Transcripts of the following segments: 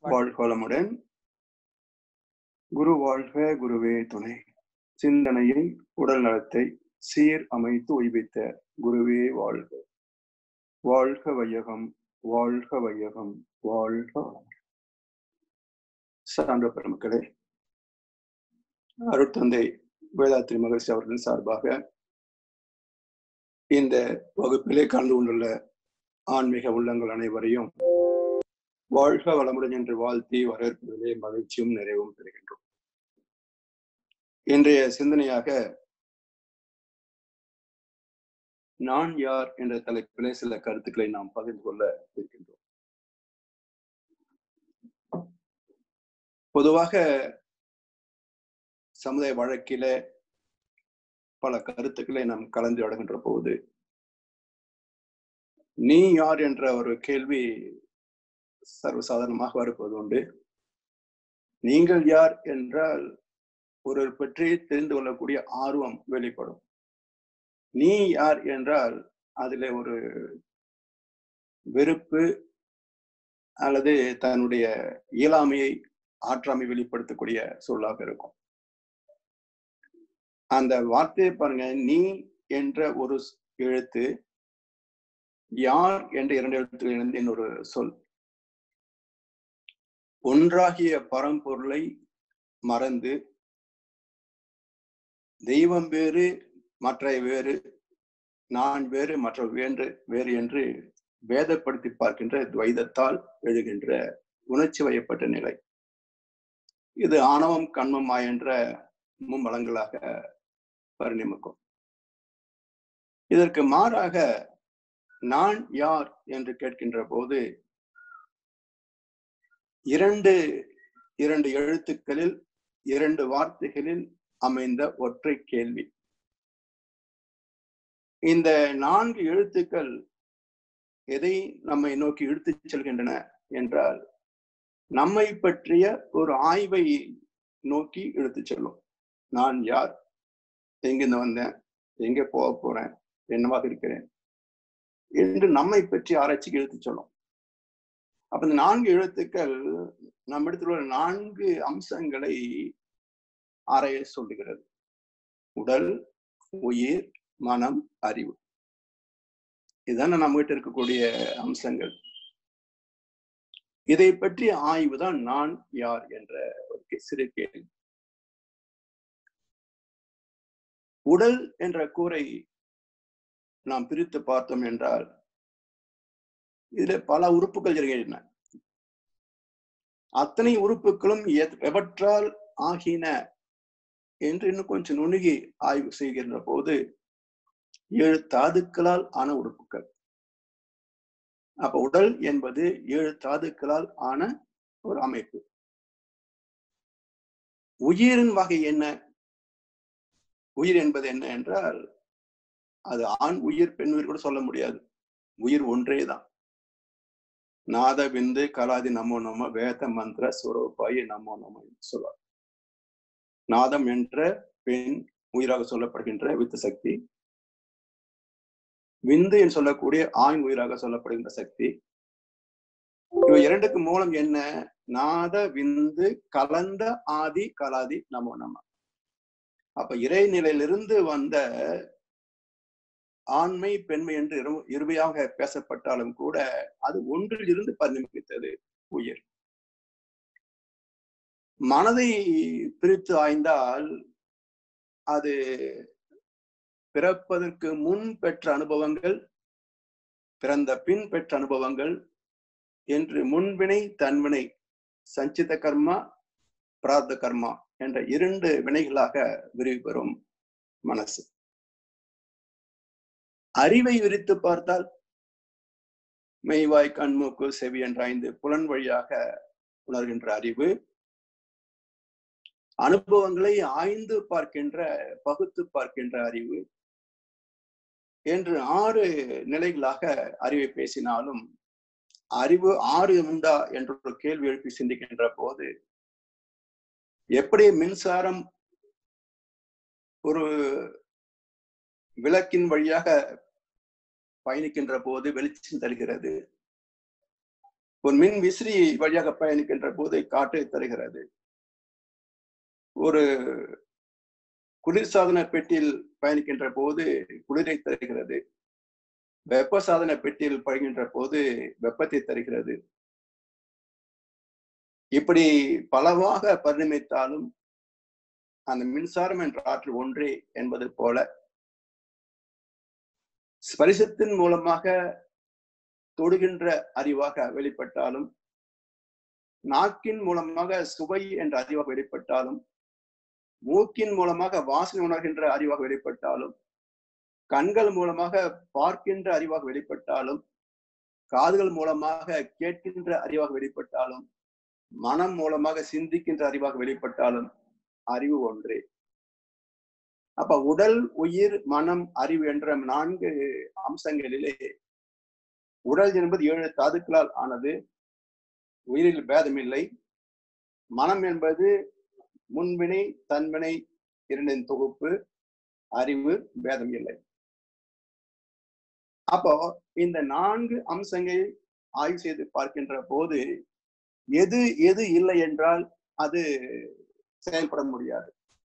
வாழ்க வளமுடன். குரு வாழ்க குருவே துணை. சிந்தனையை உடல் நலத்தை சீர் அமைத்து உய்வித்த குருவே வாழ்க. வாழ்க வையகம், வாழ்க வையகம், வாழ்க வளமுடன். சான்ற பெருமக்களே, அருட்தந்தை வேதாத்திரி மகர்ஷி அவர்களின் சார்பாக இந்த வகுப்பிலே கலந்து கொண்டுள்ள ஆன்மீக உள்ளங்கள் அனைவரையும் வாழ்க வளமுடன் என்று வாழ்த்தி வரவேற்பதிலே மகிழ்ச்சியும் நிறைவும் பெறுகின்றோம். இன்றைய சிந்தனையாக நான் யார் என்ற தலைப்பிலே சில கருத்துக்களை நாம் பகிர்ந்து கொள்ள இருக்கின்றோம். பொதுவாக சமுதாய வழக்கில பல கருத்துக்களை நாம் கலந்துரையாடுகின்ற போது நீ யார் என்ற ஒரு கேள்வி சர்வசாதாரணமாக வருவது உண்டு. நீங்கள் யார் என்றால் ஒருவர் பற்றி தெரிந்து கொள்ளக்கூடிய ஆர்வம் வெளிப்படும். நீ யார் என்றால் அதில் ஒரு வெறுப்பு அல்லது தன்னுடைய இயலாமையை ஆற்றாமை வெளிப்படுத்தக்கூடிய சொல்லாக இருக்கும். அந்த வார்த்தையை பாருங்க, நீ என்ற ஒரு எழுத்து, யார் என்ற 2 எழுத்துக்கள் இணைந்து இன்னொரு சொல். ஒன்றாகிய பரம்பொருளை மறந்து தெய்வம் வேறு மற்ற வேறு, நான் வேறு மற்ற வேறு என்று வேதப்படுத்தி பார்க்கின்ற துவைதத்தால் எழுகின்ற உணர்ச்சி வயப்பட்ட நிலை. இது ஆணவம் கண்மம் என்ற மும்மலங்களாக பரிணமிக்கும். இதற்கு மாறாக நான் யார் என்று கேட்கின்ற போது இரண்டு எழுத்துக்களில் 2 வார்த்தைகளில் அமைந்த ஒற்றை கேள்வி. இந்த 4 எழுத்துக்கள் எதை நம்மை நோக்கி இழுத்துச் செல்கின்றன என்றால், நம்மை பற்றிய ஒரு ஆய்வை நோக்கி இழுத்துச் செல்லும். நான் யார், எங்கிருந்து வந்தேன், எங்கே போக போறேன், என்னவாக இருக்கிறேன் என்று நம்மை பற்றி ஆராய்ச்சிக்கு இழுத்துச் சொல்லும். அப்ப இந்த 4 எழுத்துக்கள் நம்மிடத்தில் உள்ள 4 அம்சங்களை ஆராய சொல்லுகிறது. உடல், உயிர், மனம், அறிவு. இதுதான் நம்ம கிட்ட இருக்கக்கூடிய அம்சங்கள். இதை பற்றிய ஆய்வு தான் நான் யார் என்ற ஒரு சிறு கேள்வி. உடல் என்ற கூரை நாம் பிரித்து பார்த்தோம் என்றால் இதுல பல உறுப்புகள் இருக்கின்றன. அத்தனை உறுப்புகளும் எவற்றால் ஆகின என்று இன்னும் கொஞ்சம் நுணுகி ஆய்வு செய்கின்ற போது 7 தாதுக்களால் ஆன உறுப்புகள். அப்ப உடல் என்பது 7 தாதுக்களால் ஆன ஒரு அமைப்பு. உயிரின் வகை என்ன? உயிர் என்பது என்ன என்றால், அது ஆண் உயிர் பெண் உயிர் கூட சொல்ல முடியாது. உயிர் ஒன்றேதான். நாத விந்து கலாதி நமோ நம வேத மந்திர சுரோபாயி நமோ நம என்று சொல்வார். நாதம் என்ற பெண் உயிராக சொல்லப்படுகின்ற வித்து சக்தி, விந்து என்று சொல்லக்கூடிய ஆண் உயிராக சொல்லப்படுகின்ற சக்தி. இவை 2க்கு மூலம் என்ன? நாத விந்து கலந்த ஆதி கலாதி நமோ நம. அப்ப இறைநிலையிலிருந்து வந்த ஆண்மை பெண்மை என்று இருமையாக பேசப்பட்டாலும் கூட அது ஒன்றில் இருந்து பரிணமித்தது உயிர். மனதை பிரித்து ஆய்ந்தால் அது பிறப்பதற்கு முன் பெற்ற அனுபவங்கள், பிறந்த பின் பெற்ற அனுபவங்கள் என்று முன்வினை தன்வினை, சஞ்சித கர்மா பிரார்த்த கர்மா என்ற 2 வினைகளாக விரிவு பெறும் மனசு. அறிவை விரித்து பார்த்தால் மெய்வாய் கண் மூக்கு செவி என்ற 5 புலன் வழியாக உணர்கின்ற அறிவு, அனுபவங்களை ஆய்ந்து பார்க்கின்ற பகுத்து பார்க்கின்ற அறிவு என்று 6 நிலைகளாக அறிவை பேசினாலும், அறிவு 6 உண்டா என்ற ஒரு கேள்வி எழுப்பி சிந்திக்கின்ற போது, எப்படி மின்சாரம் ஒரு விளக்கின் வழியாக பயணிக்கின்ற போது வெளிச்சம் தருகிறது, ஒரு மின் விசிறி வழியாக பயணிக்கின்ற போது காற்றை தருகிறது. ஒரு குளிர்சாதன பெட்டியில் பயணிக்கின்ற போது குளிரை தருகிறது. வெப்ப சாதன பெட்டியில் பயணிக்கின்ற போது வெப்பத்தை தருகிறது. இப்படி பலவாக பரிணமித்தாலும் அந்த மின்சாரம் என்ற ஆற்றல் ஒன்றே என்பது போல ஸ்பரிசத்தின் மூலமாக தொடுகின்ற அறிவாக வெளிப்பட்டாலும், நாக்கின் மூலமாக சுவை என்ற அறிவாக வெளிப்பட்டாலும், மூக்கின் மூலமாக வாசனை உணர்கின்ற அறிவாக வெளிப்பட்டாலும், கண்கள் மூலமாக பார்க்கின்ற அறிவாக வெளிப்பட்டாலும், காதுகள் மூலமாக கேட்கின்ற அறிவாக வெளிப்பட்டாலும், மனம் மூலமாக சிந்திக்கின்ற அறிவாக வெளிப்பட்டாலும் அறிவு ஒன்றே. அப்ப உடல், உயிர், மனம், அறிவு என்ற 4 அம்சங்களிலே உடல் என்பது 7 தாதுக்களால் ஆனது. உயிரில் பேதமில்லை. மனம் என்பது முன்வினை தன்வினை 2 தொகுப்பு. அறிவு பேதம் இல்லை. அப்போ இந்த 4 அம்சங்களை ஆய்வு செய்து பார்க்கின்ற போது எது எது இல்லை என்றால் அது செயல்பட முடியாது.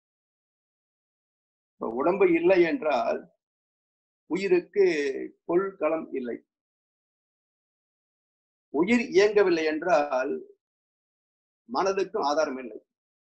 இப்ப உடம்பு இல்லை என்றால் உயிருக்கு கொள்கலம் இல்லை. உயிர் இயங்கவில்லை என்றால் மனதுக்கும் ஆதாரம் இல்லை.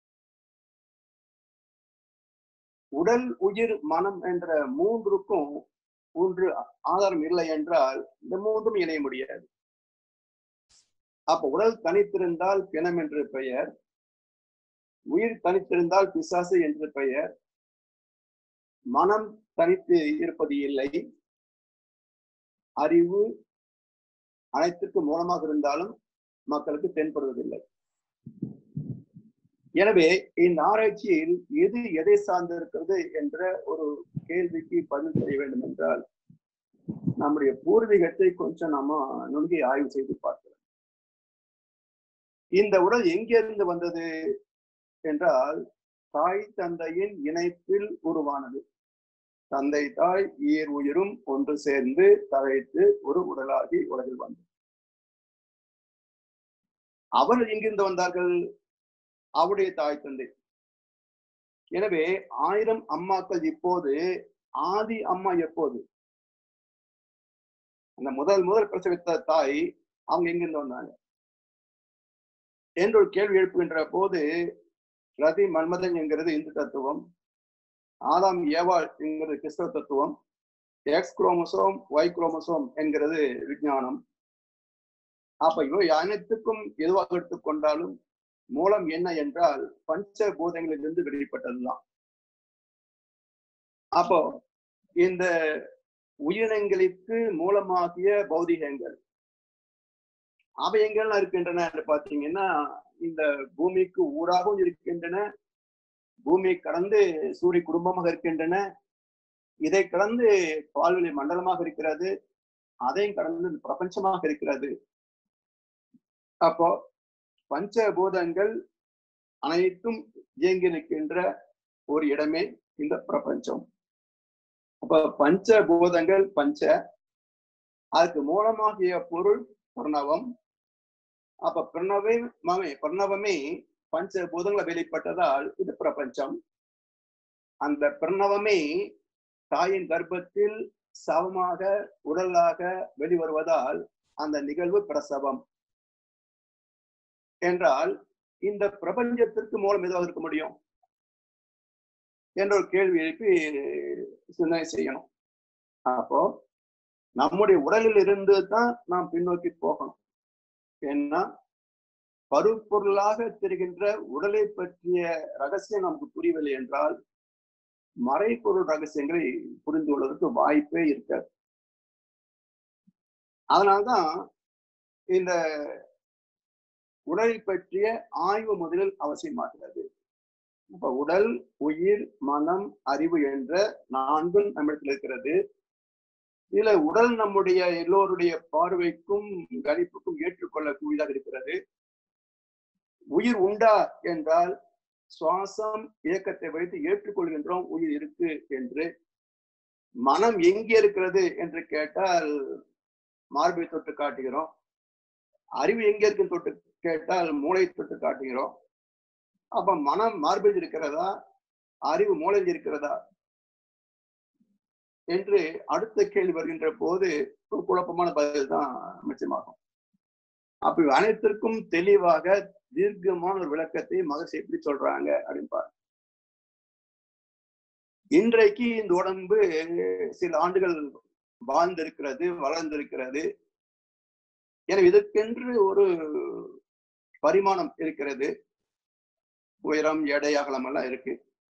உடல், உயிர், மனம் என்ற 3க்கும் ஒன்று ஆதாரம் இல்லை என்றால் இந்த 3ம் இணைய முடியாது. அப்ப உடல் தனித்திருந்தால் பிணம் என்று பெயர், உயிர் தனித்திருந்தால் பிசாசு என்று பெயர், மனம் தனித்து இருப்பது இல்லை, அறிவு அனைத்துக்கும் மூலமாக இருந்தாலும் மக்களுக்கு தென்படுவதில்லை. எனவே இந்த ஆராய்ச்சியில் எது எதை சார்ந்திருக்கிறது என்ற ஒரு கேள்விக்கு பதில் செய்ய வேண்டும் என்றால் நம்முடைய பூர்வீகத்தை கொஞ்சம் நாம நுணுகி ஆய்வு செய்து பார்க்கிறோம். இந்த உடல் எங்கிருந்து வந்தது என்றால் தாய் தந்தையின் இணைப்பில் உருவானது. தந்தை தாய் ஈர் உயிரும் ஒன்று சேர்ந்து தழைத்து ஒரு உடலாகி உலகில் வந்தது. அவர்கள் எங்கிருந்து வந்தார்கள்? அவருடைய தாய் தந்தை. எனவே 1000 அம்மாக்கள் இப்போது ஆதி அம்மா எப்போது? அந்த முதல் பிரசவித்த தாய் அவங்க எங்கிருந்து வந்தாங்க என்று ஒரு கேள்வி எழுப்புகின்ற போது ரதி மன்மதன் என்கிறது இந்து தத்துவம், ஆதாம் ஏவாள் என்கிறது கிறிஸ்தவ தத்துவம், எக்ஸ் குரோமோசோம் ஒய் குரோமோசோம் என்கிறது விஞ்ஞானம். அப்ப இவை அனைத்துக்கும் எதுவாக எடுத்துக்கொண்டாலும் மூலம் என்ன என்றால் பஞ்சபூதங்களிலிருந்து வெளிப்பட்டதுதான். அப்போ இந்த உயிரினங்களுக்கு மூலமாகிய பௌதிகங்கள் அவை எங்கெல்லாம் இருக்கின்றன என்று பார்த்தீங்கன்னா இந்த பூமிக்கு ஊடாகவும் இருக்கின்றன, பூமியை கடந்து சூரிய குடும்பமாக இருக்கின்றன, இதை கடந்து பால்வெளி மண்டலமாக இருக்கிறது, அதையும் கடந்து பிரபஞ்சமாக இருக்கிறது. அப்போ பஞ்சபூதங்கள் அனைத்தும் இயங்கி நிற்கின்ற ஒரு இடமே இந்த பிரபஞ்சம். அப்ப பஞ்சபூதங்கள் பஞ்ச, அதுக்கு மூலமாகிய பொருள் பிரணவம். அப்ப பிரணவமே பஞ்சபூதங்களை வெளிப்பட்டதால் இது பிரபஞ்சம். அந்த பிரணவமே தாயின் கர்ப்பத்தில் சவமாக உடலாக வெளிவருவதால் அந்த நிகழ்வு பிரசவம் என்றால் இந்த பிரபஞ்சத்திற்கு மூலம் எதுவாக இருக்க முடியும் என்ற ஒரு கேள்வி எழுப்பி சிந்தனை செய்யணும். அப்போ நம்முடைய உடலில் இருந்து தான் நாம் பின்னோக்கி போகணும். ஏன்னா பருப்பொருளாக தெரிகின்ற உடலை பற்றிய ரகசியம் நமக்கு புரியவில்லை என்றால் மறைபொருள் ரகசியங்களை புரிந்து கொள்வதற்கு வாய்ப்பே இருக்காது. அதனால்தான் இந்த உடலை பற்றிய ஆய்வு முதலில் அவசியமாகிறது. இப்ப உடல், உயிர், மனம், அறிவு என்ற 4 நம்மிடத்தில் இருக்கிறது. இதுல உடல் நம்முடைய எல்லோருடைய பார்வைக்கும் கணிப்புக்கும் ஏற்றுக்கொள்ளக்கூடியதாக இருக்கிறது. உயிர் உண்டா என்றால் சுவாசம் இயக்கத்தை வைத்து ஏற்றுக்கொள்கின்றோம் உயிர் இருக்கு என்று. மனம் எங்கே இருக்கிறது என்று கேட்டால் மார்பை தொட்டு காட்டுகிறோம். அறிவு எங்க இருக்குன்னு தொட்டு கேட்டால் மூளை தொட்டு காட்டுகிறோம். அப்ப மனம் மார்பில் இருக்கிறதா, அறிவு மூளையில் இருக்கிறதா என்று அடுத்த கேள்வி வருகின்ற போது ஒரு குழப்பமான பதில் தான் மிச்சமாகும். அப்ப அனைத்திற்கும் தெளிவாக தீர்க்கமான ஒரு விளக்கத்தை மகர்ஷி எப்படி சொல்றாங்க அப்படின்னு பாருங்க. இன்றைக்கு இந்த உடம்பு சில ஆண்டுகள் வாழ்ந்திருக்கிறது, வளர்ந்திருக்கிறது. எனவே இதற்கென்று ஒரு பரிமாணம் இருக்கிறது. உயரம், எடை, அகலம் எல்லாம் இருக்கு.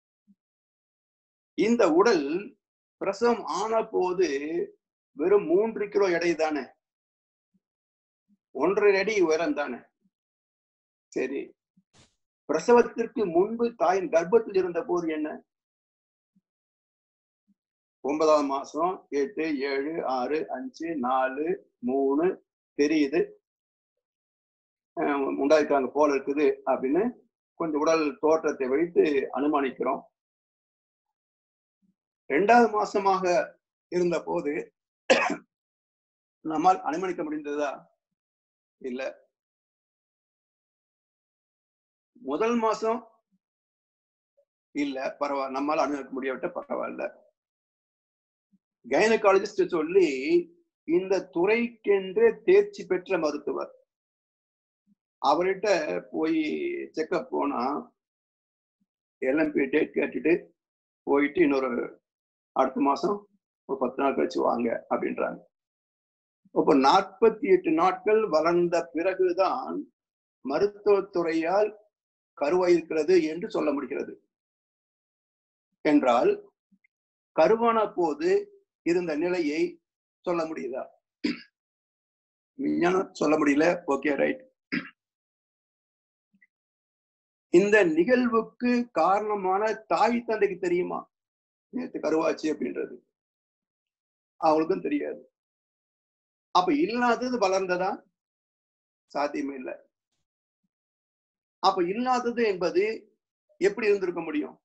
இந்த உடல் பிரசவம் ஆன போது வெறும் 3 கிலோ எடை தானே, 1.5 அடி உயரம் தானே. சரி, பிரசவத்திற்கு முன்பு தாயின் கர்ப்பத்தில் இருந்த போது என்ன? 9ஆம் மாசம் 8, 7, 6, 5, 4, 3 தெரியுது, உண்டாயிருக்காங்க போல இருக்குது அப்படின்னு கொஞ்சம் உடல் தோற்றத்தை வைத்து அனுமானிக்கிறோம். 2வது மாசமாக இருந்த போது நம்மால் அனுமானிக்க முடிந்ததா? இல்ல. முதல் மாசம் இல்ல, பரவாயில்ல, நம்மால் அனுமானிக்க முடியாவிட்ட பரவாயில்ல. கைனகாலஜிஸ்ட் சொல்லி இந்த துறைக்கென்று தேர்ச்சி பெற்ற மருத்துவர், அவர்கிட்ட போய் செக்அப் போனா எல்எம்பி டேட் கேட்டுட்டு போயிட்டு இன்னொரு அடுத்த மாசம் ஒரு 10 நாள் கழிச்சு வாங்க அப்படின்றாங்க. இப்போ 48 நாட்கள் வளர்ந்த பிறகுதான் மருத்துவத்துறையால் கருவாயிருக்கிறது என்று சொல்ல முடிகிறது. என்றால் கருவான போது இருந்த நிலையை சொல்ல முடியுதா? விஞ்ஞானம் சொல்ல முடியல. Okay, right. இந்த நிகழ்வுக்கு காரணமான தாய் தந்தைக்கு தெரியுமா நேற்று கருவாச்சு அப்படின்றது? அவங்களுக்கும் தெரியாது. அப்ப இல்லாதது வளர்ந்ததா? சாத்தியமே இல்லை. அப்ப இல்லாதது என்பது எப்படி இருந்திருக்க முடியும்?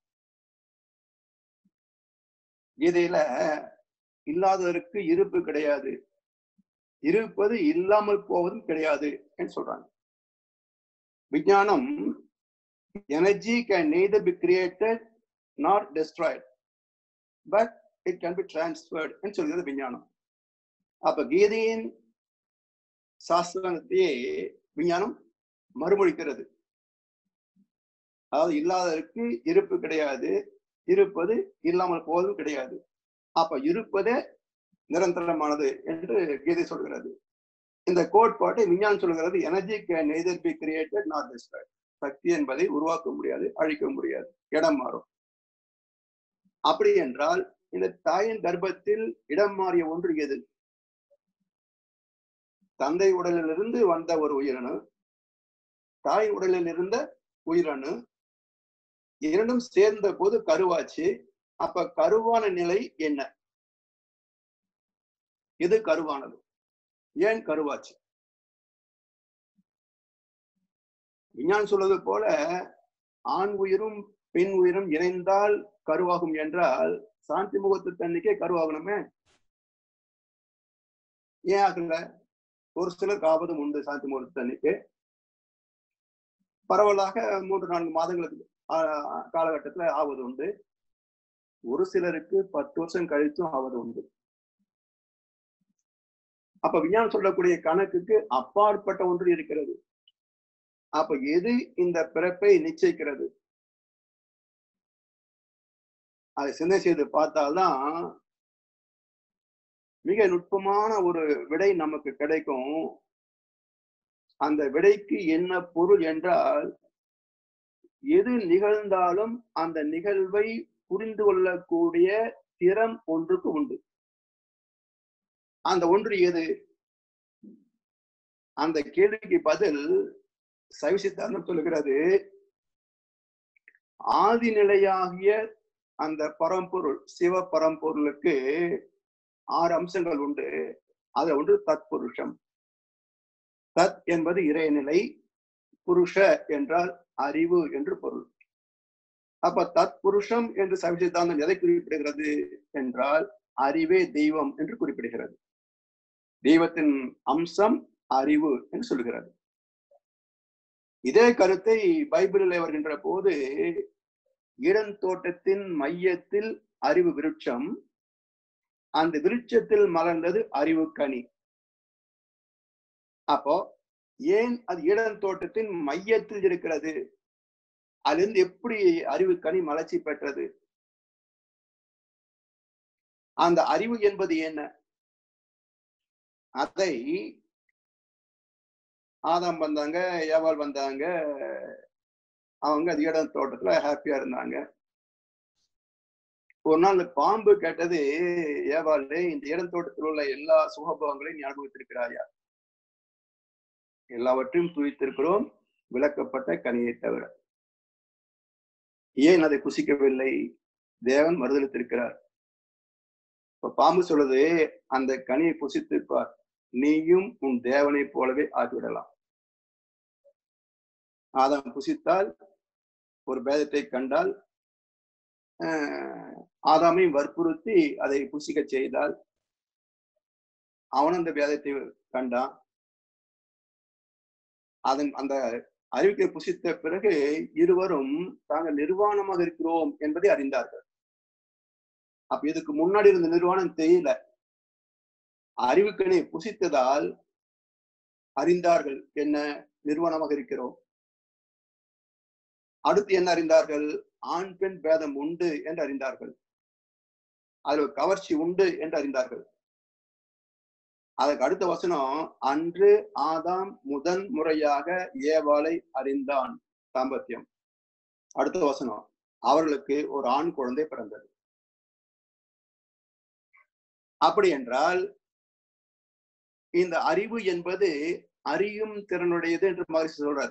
கீதையில இல்லாததற்கு இருப்பு கிடையாது, இருப்பது இல்லாமல் போவதும் கிடையாது என்று சொல்றாங்க. விஞ்ஞானம் energy can neither be created nor destroyed, but it can be transferred என்று சொல்கிறது விஞ்ஞானம். அப்ப கீதையின் சாஸ்திரத்தையே விஞ்ஞானம் மறுமொழிக்கிறது. அதாவது இல்லாததற்கு இருப்பு கிடையாது, இருப்பது இல்லாமல் போவதும் கிடையாது. அப்ப இருப்பதே நிரந்தரமானது என்று கீதை சொல்கிறது. இந்த கோட்பாட்டை விஞ்ஞானம் சொல்கிறது energy can neither be created not destroyed. சக்தி என்பதை உருவாக்க முடியாது, அழிக்க முடியாது, இடம் மாறும். அப்படி என்றால் இந்த தாயின் கர்ப்பத்தில் இடம் மாறிய ஒன்று எது? தந்தை உடலிலிருந்து வந்த ஒரு உயிரணு, தாய் உடலில் இருந்த உயிரணு, இரண்டும் சேர்ந்த போது கருவாச்சு. அப்ப கருவான நிலை என்ன? எது கருவானது? ஏன் கருவாச்சு? விஞ்ஞானம் சொல்வது போல ஆண் உயிரும் பெண் உயிரும் இணைந்தால் கருவாகும் என்றால் சாந்தி முகூர்த்த தண்ணிக்கே கருவாகணுமே, ஏன் ஆகல? ஒரு சிலருக்கு ஆபத்தும் உண்டு. சாந்தி முகூர்த்த தண்ணிக்கு பரவலாக 3-4 மாதங்களுக்கு காலகட்டத்துல ஆவது உண்டு. ஒரு சிலருக்கு 10 வருஷம் கழித்தும் ஆவது உண்டு. அப்ப விஞ்ஞானம் சொல்லக்கூடிய கணக்குக்கு அப்பாற்பட்ட ஒன்று இருக்கிறது. அப்ப எது இந்த பிறப்பை நிச்சயிக்கிறது? அதை சிந்தனை செய்து பார்த்தால்தான் மிக நுட்பமான ஒரு விடை நமக்கு கிடைக்கும். அந்த விடைக்கு என்ன பொருள் என்றால், எது நிகழ்ந்தாலும் அந்த நிகழ்வை புரிந்து கொள்ளக்கூடிய திறம் ஒன்றுக்கு உண்டு. அந்த ஒன்று எது? அந்த கேள்விக்கு பதில் சைவ சித்தாந்தம் சொல்லுகிறது. ஆதி நிலையாகிய அந்த பரம்பொருள், சிவ பரம்பொருளுக்கு 6 அம்சங்கள் உண்டு. அது ஒன்று தத்புருஷம். தத் என்பது இறைநிலை, புருஷ என்றால் அறிவு என்று பொருள். அப்ப தத்புருஷம் என்று சைவ சித்தாந்தம் எதை குறிப்பிடுகிறது என்றால் அறிவே தெய்வம் என்று குறிப்பிடுகிறது. தெய்வத்தின் அம்சம் அறிவு என்று சொல்கிறார். இதே கருத்தை பைபிளில் வருகின்ற போது ஈடன் தோட்டத்தின் மையத்தில் அறிவு விருட்சம், அந்த விருட்சத்தில் மலர்ந்தது அறிவு கனி. அப்போ ஏன் அது ஈடன் தோட்டத்தின் மையத்தில் இருக்கிறது? அதிலிருந்து எப்படி அறிவு கனி மலர்ச்சி பெற்றது? அந்த அறிவு என்பது என்ன? அதை ஆதாம் வந்தாங்க, ஏவாள் வந்தாங்க, அவங்க அது ஈடன் தோட்டத்துல ஹாப்பியா இருந்தாங்க. ஒரு நாள் பாம்பு கேட்டது, ஏவாளே, இந்த ஈடன் தோட்டத்தில் உள்ள எல்லா சுகபோகங்களையும் ஞாபகத்திருக்கிறாயா? எல்லாவற்றையும் துய்த்திருக்கிறோம், விளக்கப்பட்ட கனியை தவிர. ஏன் அதை புசிக்கவில்லை? தேவன் மறுதலித்திருக்கிறார். இப்ப பாம்பு சொல்லுது, அந்த கனியை புசித்திருப்பார், நீயும் உன் தேவனை போலவே ஆகிவிடலாம். ஆதாம் புசித்தால், ஒரு பேதத்தை கண்டால், ஆதாமையும் வற்புறுத்தி அதை புசிக்க செய்தால், அவன் அந்த பேதத்தை கண்டான். அதன் அந்த அறிவிக்கை புசித்த பிறகு இருவரும் தாங்கள் நிர்வாணமாக இருக்கிறோம் என்பதை அறிந்தார்கள். அப்ப இதுக்கு முன்னாடி இருந்த நிர்வாணம் தெரியல. அறிவுக்கனை புசித்ததால் அறிந்தார்கள், என்ன நிர்வாணமாக இருக்கிறோம். அடுத்து என்ன அறிந்தார்கள்? ஆண் பெண் பேதம் உண்டு என்று அறிந்தார்கள். அதில் கவர்ச்சி உண்டு என்று அறிந்தார்கள். அதுக்கு அடுத்த வசனம், அன்று ஆதாம் முதன் முறையாக ஏவாளை அறிந்தான். தாம்பத்தியம். அடுத்த வசனம், அவர்களுக்கு ஒரு ஆண் குழந்தை பிறந்தது. அப்படி என்றால் இந்த அறிவு என்பது அறியும் திறனுடையது என்று மகிழ்ச்சி சொல்றார்.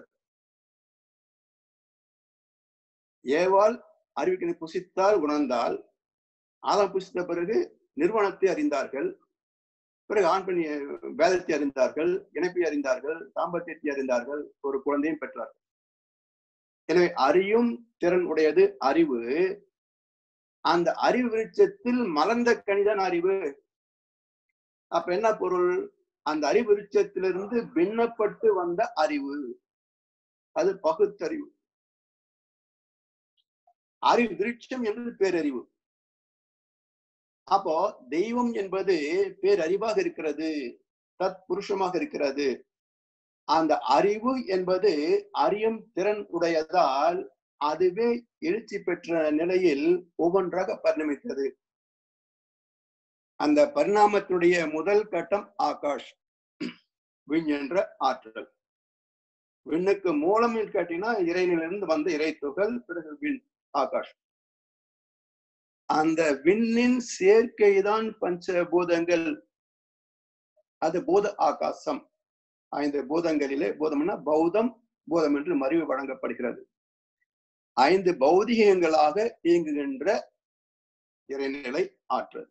ஏவாள் அறிவுக்கினை புசித்தால் உணர்ந்தால், ஆதாம் புசித்த பிறகு நிர்வாணத்தை அறிந்தார்கள், பிறகு ஆண் பெண் வேதத்தை அறிந்தார்கள், இணைப்பை அறிந்தார்கள், தாம்பத்தியத்தை அறிந்தார்கள், ஒரு குழந்தையும் பெற்றார்கள். எனவே அறியும் திறன் உடையது அறிவு. அந்த அறிவு விருட்சத்தில் மலர்ந்த கனிதான் அறிவு. அப்ப என்ன பொருள்? அந்த அறிவு விருட்சத்திலிருந்து பின்னப்பட்டு வந்த அறிவு, அது பகுத்தறிவு. அறிவு விருட்சம் என்பது பேரறிவு. அப்போ தெய்வம் என்பது பேரறிவாக இருக்கிறது, தத் புருஷமாக இருக்கிறது. அந்த அறிவு என்பது அறியும் திறன் உடையதால் அதுவே எழுச்சி பெற்ற நிலையில் ஒவ்வொன்றாக பரிணமித்தது. அந்த பரிணாமத்துடைய முதல் கட்டம் ஆகாஷ், விண் என்ற ஆற்றல். விண்ணுக்கு மூலம் கேட்டீங்கன்னா இறைநிலிருந்து வந்த இறை துகள், பிறகு விண், ஆகாஷ். அந்த விண்ணின் சேர்க்கைதான் பஞ்சபூதங்கள், அது பூத ஆகாசம். 5 பூதங்களிலே, பூதம்னா பௌதம், பூதம் என்று மறிவு வழங்கப்படுகிறது. 5 பௌதிகங்களாக இயங்குகின்ற இறைநிலை ஆற்றல்.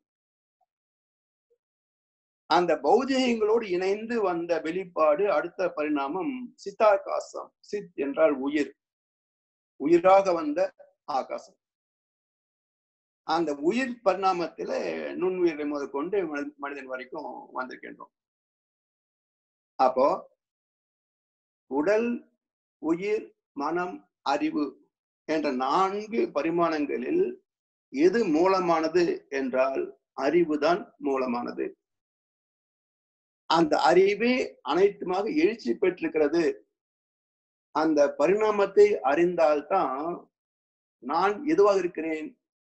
அந்த பௌதிகங்களோடு இணைந்து வந்த வெளிப்பாடு, அடுத்த பரிணாமம் சித்தாகாசம். சித் என்றால் உயிர், உயிராக வந்த ஆகாசம். அந்த உயிர் பரிணாமத்தில நுண்ணுயிரை முதற்கொண்டு மனிதன் வரைக்கும் வந்திருக்கின்றோம். அப்போ உடல், உயிர், மனம், அறிவு என்ற 4 பரிமாணங்களில் எது மூலமானது என்றால் அறிவுதான் மூலமானது. அந்த அறிவே அனைத்துமாக எழுச்சி பெற்றிருக்கிறது. அந்த பரிணாமத்தை அறிந்தால்தான் நான் எதுவாக இருக்கிறேன்,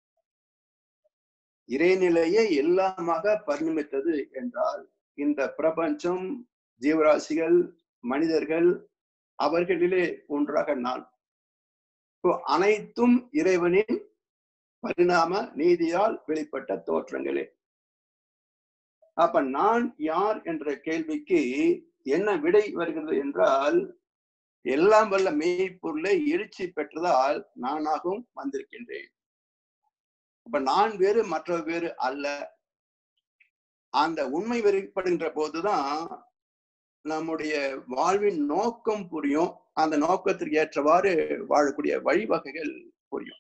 இறைநிலையே எல்லாமாக பரிணமித்தது என்றால் இந்த பிரபஞ்சம், ஜீவராசிகள், மனிதர்கள், அவர்களிலே ஒன்றாக நான். அனைத்தும் இறைவனின் பரிணாம நீதியால் வெளிப்பட்ட தோற்றங்களே. அப்ப நான் யார் என்ற கேள்விக்கு என்ன விடை வருகிறது என்றால், எல்லாம் வல்ல மெய்ப்பொருளை எழுச்சி பெற்றதால் நானாகவும் வந்திருக்கின்றேன். அப்ப நான் வேறு, மற்ற வேறு அல்ல. அந்த உண்மை வெளிப்படுகின்ற போதுதான் நம்முடைய வாழ்வின் நோக்கம் புரியும். அந்த நோக்கத்திற்கு ஏற்றவாறு வாழக்கூடிய வழிவகைகள் புரியும்.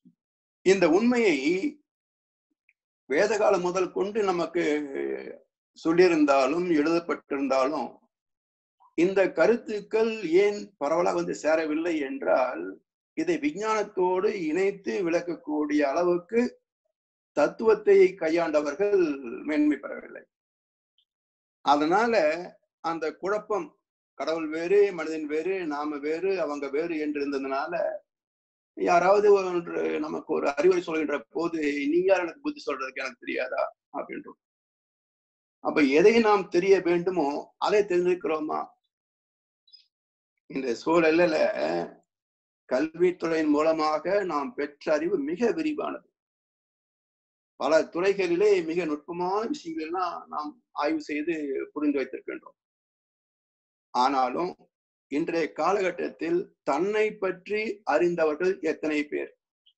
இந்த உண்மையை வேதகாலம் முதல் கொண்டு நமக்கு சொல்லியிருந்தாலும் எழுதப்பட்டிருந்தாலும் இந்த கருத்துக்கள் ஏன் பரவலாக வந்து சேரவில்லை என்றால், இதை விஞ்ஞானத்தோடு இணைத்து விளக்கக்கூடிய அளவுக்கு தத்துவத்தை கையாண்டவர்கள் மேன்மை பெறவில்லை. அதனால அந்த குழப்பம், கடவுள் வேறு, மனிதன் வேறு, நாம வேறு, அவங்க வேறு என்று இருந்ததுனால, யாராவது ஒன்று நமக்கு ஒரு அறிவுரை சொல்கின்ற போது, நீ யார் எனக்கு புத்தி சொல்றதுக்கு, எனக்கு தெரியாதா அப்படின்றோம். அப்ப எதை நாம் தெரிய வேண்டுமோ அதை தெரிஞ்சுக்கிறோமா? இந்த சூழலில் கல்வித்துறையின் மூலமாக நாம் பெற்ற அறிவு மிக விரிவானது. பல துறைகளிலே மிக நுட்பமான விஷயங்கள் எல்லாம் நாம் ஆய்வு செய்து புரிந்து வைத்திருக்கின்றோம். ஆனாலும் இன்றைய காலகட்டத்தில் தன்னை பற்றி அறிந்தவர்கள் எத்தனை பேர்?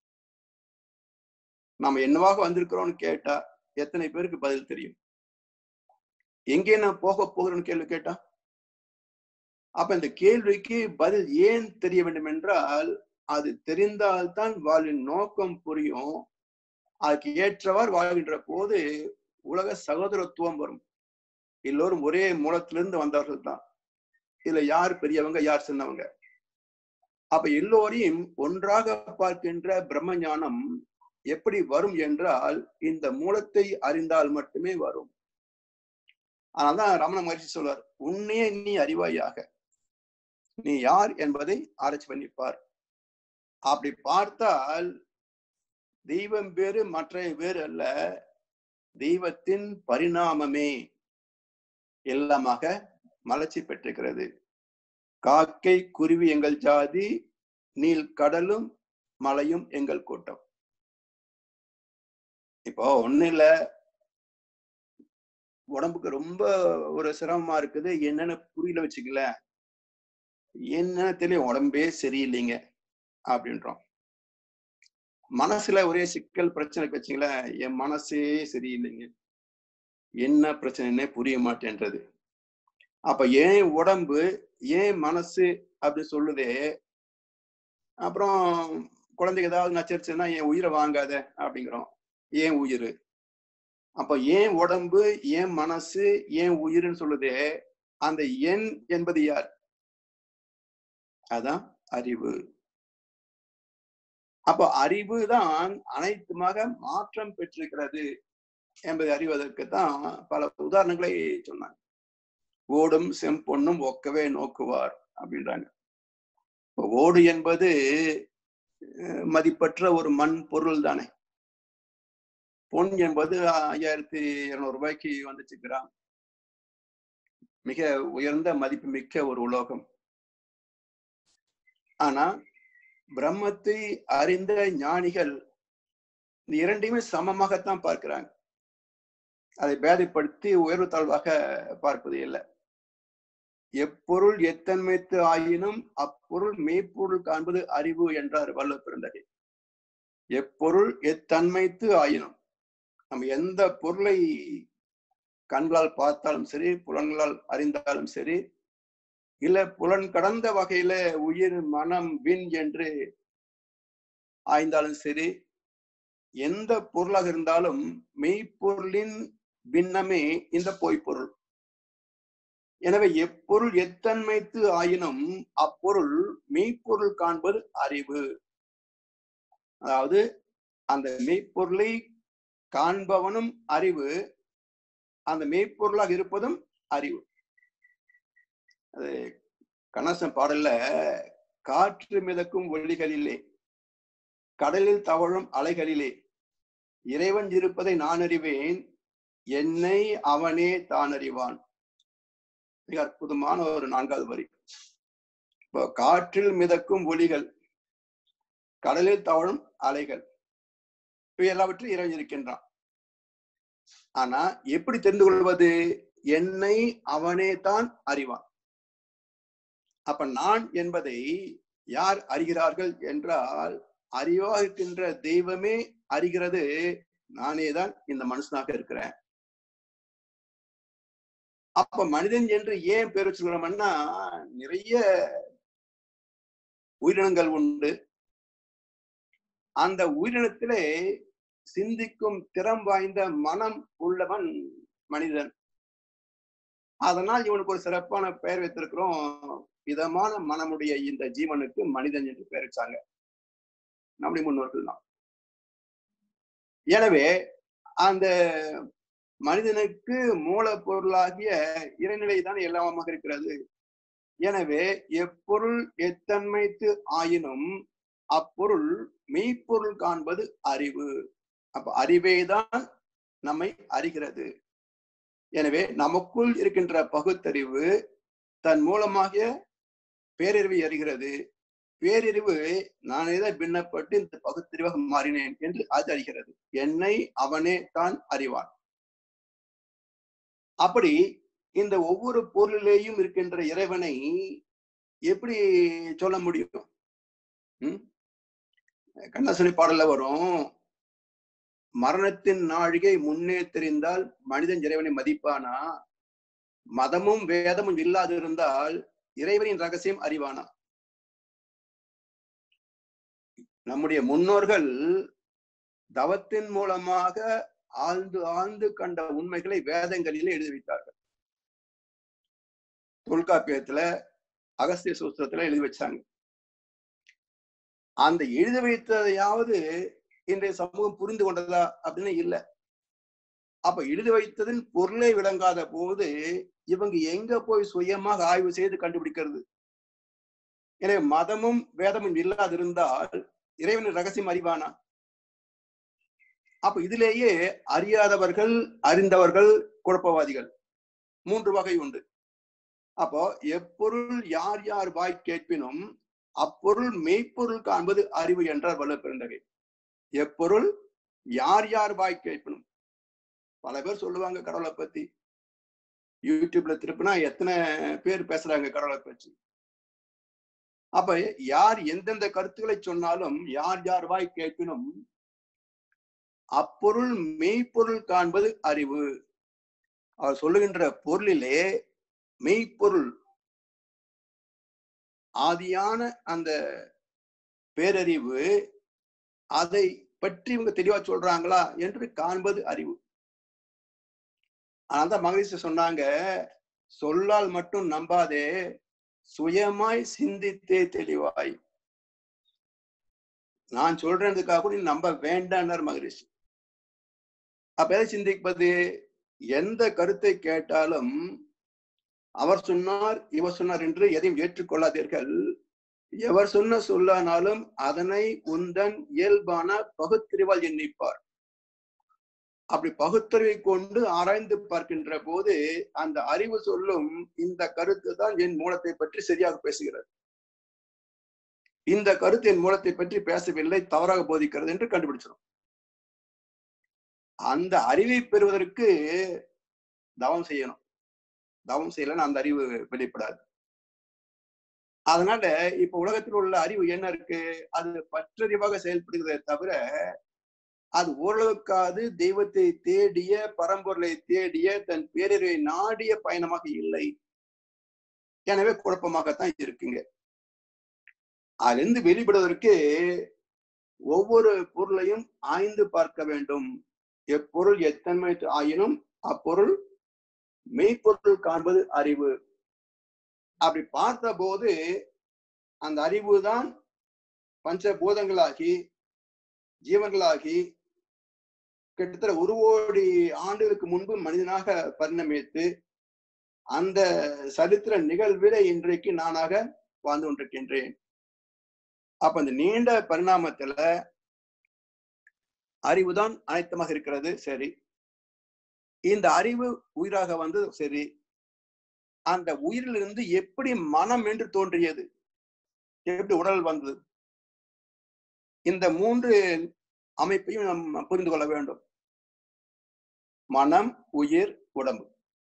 நாம் என்னவாக வந்திருக்கிறோம்னு கேட்டா எத்தனை பேருக்கு பதில் தெரியும்? எங்கே நான் போக போகிறோம்னு கேள்வி கேட்டா, அப்ப இந்த கேள்விக்கு பதில் ஏன் தெரிய வேண்டும் என்றால், அது தெரிந்தால்தான் வாழ்வின் நோக்கம் புரியும். அதுக்கு ஏற்றவாறு வாழ்கின்ற போது உலக சகோதரத்துவம் வரும். எல்லோரும் ஒரே மூலத்திலிருந்து வந்தவர்கள் தான். இதுல யார் பெரியவங்க, யார் சின்னவங்க? அப்ப எல்லோரையும் ஒன்றாக பார்க்கின்ற பிரம்ம ஞானம் எப்படி வரும் என்றால், இந்த மூலத்தை அறிந்தால் மட்டுமே வரும். அதனால்தான் ரமண மகரிஷி சொல்வார், உன்னையே நீ அறிவாயாக, நீ யார் என்பதை ஆராய்ச்சி பண்ணிப்பார். அப்படி பார்த்தால் தெய்வம் வேறு, மற்ற வேறு அல்ல, தெய்வத்தின் பரிணாமமே எல்லாமாக மலர்ச்சி பெற்றிருக்கிறது. காக்கை குருவி எங்கள் ஜாதி, நீல் கடலும் மலையும் எங்கள் கூட்டம். இப்போ ஒண்ணு இல்ல, உடம்புக்கு ரொம்ப ஒரு சிரமமா இருக்குது, என்னன்னு புரியல வச்சுக்கல, என்னன்னு தெரியும், உடம்பே சரியில்லைங்க அப்படின்றோம். மனசுல ஒரே சிக்கல் பிரச்சனை வச்சுங்களேன், என் மனசே சரியில்லைங்க, என்ன பிரச்சனைன்னே புரிய மாட்டேன்றது. அப்ப ஏன் உடம்பு, ஏன் மனசு அப்படி சொல்லுதே, அப்புறம் குழந்தைக்கு ஏதாவது நச்சரிச்சுன்னா என் உயிரை வாங்காத அப்படிங்கிறோம். ஏன் உயிர்? அப்ப ஏன் உடம்பு, ஏன் மனசு, ஏன் உயிர்ன்னு சொல்லுதே, அந்த எண் என்பது யார்? அதான் அறிவு. அப்ப அறிவு தான் அனைத்துமாக மாற்றம் பெற்றிருக்கிறது என்பதை அறிவதற்கு தான் பல உதாரணங்களை சொன்னாங்க. ஓடும் செம்பொன்னும் ஒக்கவே நோக்குவார் அப்படின்றாங்க. ஓடு என்பது மதிப்பற்ற ஒரு மண் பொருள் தானே. பொன் என்பது 5200 ரூபாய்க்கு வந்துச்சு கிராம். மிக உயர்ந்த மதிப்பு மிக்க ஒரு உலோகம். ஆனா பிரம்மத்தை அறிந்த ஞானிகள் இந்த இரண்டையுமே சமமாகத்தான் பார்க்கிறாங்க. அதை பேதப்படுத்தி உயர்வு தாழ்வாக பார்ப்பது இல்லை. எப்பொருள் எத்தன்மைத்து ஆயினும் அப்பொருள் மெய்ப்பொருள் காண்பது அறிவு என்றார் வள்ளுவர் பெருந்தகை. எப்பொருள் எத்தன்மைத்து ஆயினும், நம்ம எந்த பொருளை கண்களால் பார்த்தாலும் சரி, புலன்களால் அறிந்தாலும் சரி, இல்ல புலன் கடந்த வகையில உயிர் மனம் விண் என்று ஆய்ந்தாலும் சரி, எந்த பொருளாக இருந்தாலும் மெய்ப்பொருளின் பின்னமே இந்த பொய்ப்பொருள். எனவே எப்பொருள் எத்தன்மைத்து ஆயினும் அப்பொருள் மெய்ப்பொருள் காண்பது அறிவு. அதாவது அந்த மெய்ப்பொருளை காண்பவனும் அறிவு, அந்த மெய்ப்பொருளாக இருப்பதும் அறிவு. அது கண்ணதாசன் பாடல்ல, காற்று மிதக்கும் ஒளிகளிலே, கடலில் தவழும் அலைகளிலே இறைவன் இருப்பதை நான் அறிவேன், என்னை அவனே தான் அறிவான். மிக அற்புதமான ஒரு 4வது வரி. இப்போ காற்றில் மிதக்கும் ஒளிகள், கடலில் தவழும் அலைகள், இவை எல்லாவற்றையும் இறைவன் இருக்கின்றான். ஆனா எப்படி தெரிந்து கொள்வது? என்னை அவனே தான் அறிவான். அப்ப நான் என்பதை யார் அறிகிறார்கள் என்றால், அறிவாக இருக்கின்ற தெய்வமே அறிகிறது, நானே தான் இந்த மனுஷனாக இருக்கிறேன். அப்ப மனிதன் என்று ஏன் பேர் வச்சுக்கிறோம்னா, நிறைய உயிரினங்கள் உண்டு. அந்த உயிரினத்திலே சிந்திக்கும் திறம் வாய்ந்த மனம் உள்ளவன் மனிதன். அதனால் இவனுக்கு ஒரு சிறப்பான பெயர் வைத்திருக்கிறோம். இதமான மனமுடைய இந்த ஜீவனுக்கு மனிதன் என்று பெயர் வச்சாங்க நம்முடைய முன்னோர்கள் தான். எனவே அந்த மனிதனுக்கு மூலப்பொருளாகிய இறைநிலை தான் எல்லாமாக இருக்கிறது. எனவே எப்பொருள் எத்தன்மைத்து ஆயினும் அப்பொருள் மெய்ப்பொருள் காண்பது அறிவு. அப்ப அறிவேதான் நம்மை அறிகிறது. எனவே நமக்குள் இருக்கின்ற பகுத்தறிவு தன் மூலமாக பேரறிவை அறிகிறது. பேரறிவு நானே தான் பின்னப்பட்டு இந்த பகுத்தறிவாக மாறினேன் என்று அது அறிகிறது. என்னை அவனே தான் அறிவான். அப்படி இந்த ஒவ்வொரு பொருளிலேயும் இருக்கின்ற இறைவனை எப்படி சொல்ல முடியும்? கண்ணாசனி பாடல்ல வரும், மரணத்தின் நாழிகை முன்னே தெரிந்தால் மனிதன் இறைவனை மதிப்பானா? மதமும் வேதமும் இல்லாது இருந்தால் இறைவனின் ரகசியம் அறிவானா? நம்முடைய முன்னோர்கள் தவத்தின் மூலமாக ஆழ்ந்து ஆழ்ந்து கண்ட உண்மைகளை வேதங்களிலே எழுதி வைத்தார்கள். தொல்காப்பியத்துல, அகஸ்திய சூத்திரத்துல எழுதி வச்சாங்க. அந்த எழுதி வைத்ததையாவது இன்றைய சமூகம் புரிந்து கொண்டதா அப்படின்னு இல்ல. அப்ப எழுதி வைத்ததின் பொருளை விளங்காத போது இவங்க எங்க போய் சுயமாக ஆய்வு செய்து கண்டுபிடிக்கிறது? எனவே மதமும் வேதமும் இல்லாதிருந்தால் இறைவனின் ரகசியம் அறிவானா? அப்ப இதிலேயே அறியாதவர்கள், அறிந்தவர்கள், குழப்பவாதிகள் 3 வகை உண்டு. அப்போ எப்பொருள் யார் யார் வாய் கேட்பினும் அப்பொருள் மெய்ப்பொருள் காண்பது அறிவு என்றார் வள்ளுவர் பெருந்தகை. எப்பொருள் யார் யார் வாய் கேட்பினும். பல பேர் சொல்லுவாங்க கடவுளை பத்தி. யூடியூப்ல திருப்பினா எத்தனை பேர் பேசுறாங்க கடவுளை பற்றி. அப்ப யார் எந்தெந்த கருத்துக்களை சொன்னாலும் யார் யார் வாய் கேட்பினும் அப்பொருள் மெய்ப்பொருள் காண்பது அறிவு. அவர் சொல்லுகின்ற பொருளிலே மெய்ப்பொருள் ஆதியான அந்த பேரறிவு, அதை பற்றி இவங்க தெளிவா சொல்றாங்களா என்று காண்பது அறிவு. அதனால்தான் மகரிஷி சொன்னாங்க, சொல்லால் மட்டும் நம்பாதே, சுயமாய் சிந்தித்தே தெளிவாய். நான் சொல்றதுக்காக கூட நீ நம்ப வேண்டாம் மகரிஷி. அப்ப எதை சிந்திப்பது? எந்த கருத்தை கேட்டாலும் அவர் சொன்னார் இவர் சொன்னார் என்று எதையும் ஏற்றுக்கொள்ளாதீர்கள். எவர் சொன்ன சொல்லானாலும் அதனை உந்தன் இயல்பான பகுத்தறிவால் எண்ணிப்பார். அப்படி பகுத்தறிவை கொண்டு ஆராய்ந்து பார்க்கின்ற போது அந்த அறிவு சொல்லும் இந்த கருத்து தான் என் மூலத்தை பற்றி சரியாக பேசுகிறது, இந்த கருத்து என் மூலத்தை பற்றி பேசவில்லை, தவறாக போதிக்கிறது என்று கண்டுபிடிச்சிடும். அந்த அறிவை பெறுவதற்கு தவம் செய்யணும். தவம் செய்யலன்னு அந்த அறிவு வெளிப்படாது. அதனால இப்ப உலகத்தில் உள்ள அறிவு என்ன இருக்கு? அது பற்றறிவாக செயல்படுகிறதே தவிர அது ஓரளவுக்காது தெய்வத்தை தேடிய, பரம்பொருளை தேடிய, தன் பேரறிவை நாடிய பயணமாக இல்லை. எனவே குழப்பமாகத்தான் இருக்குங்க. அதிலிருந்து வெளிப்படுவதற்கு ஒவ்வொரு பொருளையும் ஆய்ந்து பார்க்க வேண்டும். எப்பொருள் எத்தன்மை ஆயினும் அப்பொருள் மெய்ப்பொருள் காண்பது அறிவு. அப்படி பார்த்த போது அந்த அறிவு தான் பஞ்சபூதங்களாகி ஜீவன்களாகி கிட்டத்தட்ட 1 கோடி ஆண்டுகளுக்கு முன்பு மனிதனாக பரிணமித்து அந்த சரித்திர நிகழ்வில இன்றைக்கு நானாக வாழ்ந்து கொண்டிருக்கின்றேன். அப்ப அந்த நீண்ட பரிணாமத்துல அறிவுதான் அனைத்துமாக இருக்கிறது. சரி, இந்த அறிவு உயிராக வந்து சரி, அந்த உயிரிலிருந்து எப்படி மனம் என்று தோன்றியது, எப்படி உடல் வந்தது, இந்த 3 அமைப்பையும் நாம் புரிந்து கொள்ள வேண்டும். மனம், உயிர், உடம்பு.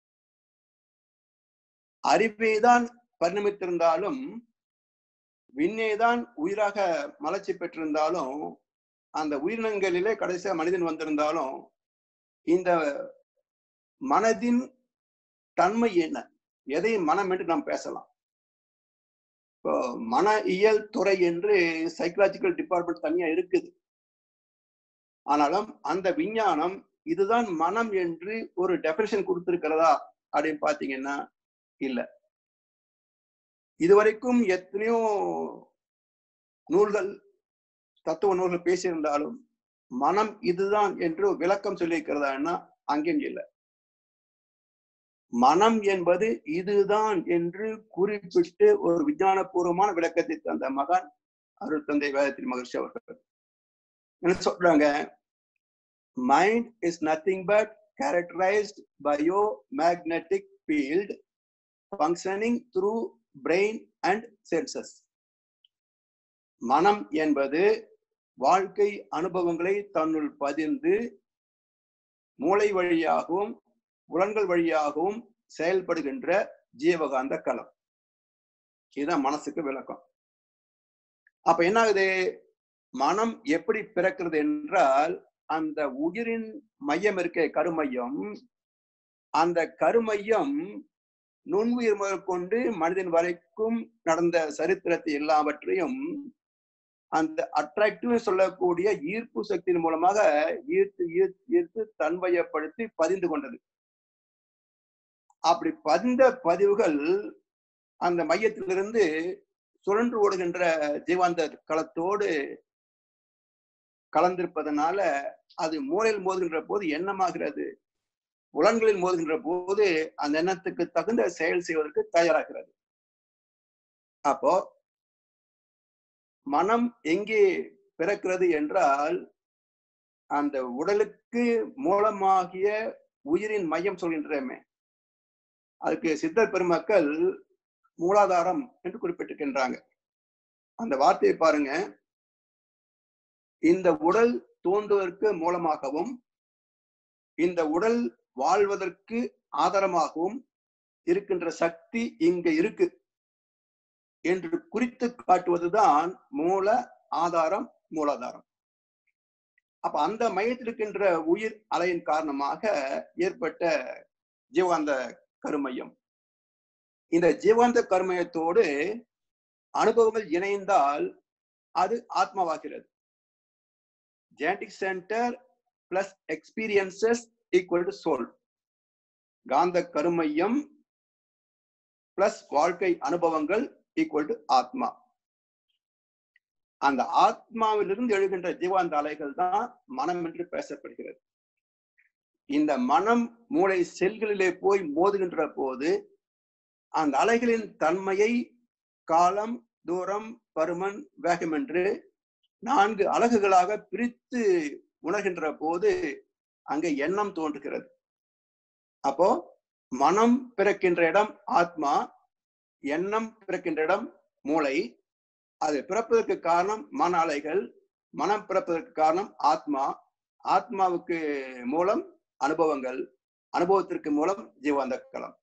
அறிவேதான் பரிணமித்திருந்தாலும், விண்ணேதான் உயிராக மலர்ச்சி பெற்றிருந்தாலும், அந்த உயிரினங்களிலே கடைசியா மனிதன் வந்திருந்தாலும், இந்த மனதின் தன்மை என்ன, எதை மனம் என்று நாம் பேசலாம். இப்போ மன இயல் துறை என்று சைக்கலாஜிக்கல் டிபார்ட்மெண்ட் தனியா இருக்குது. ஆனாலும் அந்த விஞ்ஞானம் இதுதான் மனம் என்று ஒரு டெபினிஷன் கொடுத்திருக்கிறதா அப்படின்னு பாத்தீங்கன்னா இல்ல. இதுவரைக்கும் எத்தனையோ நூல்கள், தத்துவ நூல்கள் பேசியிருந்தாலும் மனம் இதுதான் என்று விளக்கம் சொல்லியிருக்கிறதா அங்கேயும் இல்லை. மனம் என்பது இதுதான் என்று குறிப்பிட்டு ஒரு விஞ்ஞானபூர்வமான விளக்கத்தை தந்த மகான் அருள் தந்தை வேதாத்ரி மகர்ஷி அவர்கள் என்ன சொல்றாங்க? Mind is nothing but characterized biomagnetic field functioning through brain and senses. மனம் என்பது வாழ்க்கை அனுபவங்களை தன்னுள் பதிந்து மூளை வழியாகவும் புலன்கள் வழியாகவும் செயல்படுகின்ற ஜீவகாந்த களம். இதுதான் மனசுக்கு விளக்கம். அப்ப என்ன ஆகுது? மனம் எப்படி பிறக்கிறது என்றால், அந்த உயிரின் மையம் இருக்க கருமையம், அந்த கருமையம் நுண்ணுயிர் முதல் கொண்டு மனிதன் வரைக்கும் நடந்த சரித்திரத்தை எல்லாவற்றையும் அந்த அட்ராக்டிவ் சொல்லக்கூடிய ஈர்ப்பு சக்தியின் மூலமாக ஈர்த்து ஈர்த்து ஈர்த்து தன்வயப்படுத்தி பதிந்து கொண்டது. அப்படி பதிந்த பதிவுகள் அந்த மையத்திலிருந்து சுழன்று ஓடுகின்ற ஜீவாந்த களத்தோடு கலந்திருப்பதனால அது மூளையில் மோதுகின்ற போது எண்ணமாகிறது. புலன்களில் மோதுகின்ற போது அந்த எண்ணத்துக்கு தகுந்த செயல் செய்வதற்கு தயாராகிறது. அப்போ மனம் எங்கே பிறக்கிறது என்றால், அந்த உடலுக்கு மூலமாகிய உயிரின் மையம் சொல்கின்றமே, அதுக்கு சித்தர் பெருமக்கள் மூலாதாரம் என்று குறிப்பிட்டிருக்கின்றாங்க. அந்த வார்த்தையை பாருங்க. இந்த உடல் தோன்றுவதற்கு மூலமாகவும் இந்த உடல் வாழ்வதற்கு ஆதாரமாகவும் இருக்கின்ற சக்தி இங்க இருக்கு என்று குறித்து காட்டுவதுதான் மூல ஆதாரம், மூலாதாரம். அப்ப அந்த மையத்தில் இருக்கின்ற உயிர் அலையின் காரணமாக ஏற்பட்ட ஜீவாந்த கருமையம். இந்த ஜீவாந்த கருமையத்தோடு அனுபவங்கள் இணைந்தால் அது ஆத்மாவாகிறது. Genetic centre plus experiences equal to soul. காந்த கருமையம் பிளஸ் வாழ்க்கை அனுபவங்கள் ஈக்குவல் டு ஆத்மா. அந்த ஆத்மாவிலிருந்து எழுகின்ற ஜீவாந்த அலைகள் தான் மனம் என்று பேசப்படுகிறது. இந்த மனம் மூளை செல்களிலே போய் மோதுகின்ற போது அந்த அலைகளின் தன்மையை காலம், தூரம், பருமன், வேகம் என்று 4 அலகுகளாக பிரித்து உணர்கின்ற போது அங்கே எண்ணம் தோன்றுகிறது. அப்போ மனம் பிறக்கின்ற இடம் ஆத்மா, எண்ணம் பிறக்கின்ற இடம் மூளை. அது பிறப்பதற்கு காரணம் மன அலைகள், மனம் பிறப்பதற்கு காரணம் ஆத்மா, ஆத்மாவுக்கு மூலம் அனுபவங்கள், அனுபவத்திற்கு மூலம் ஜீவாந்த களம்.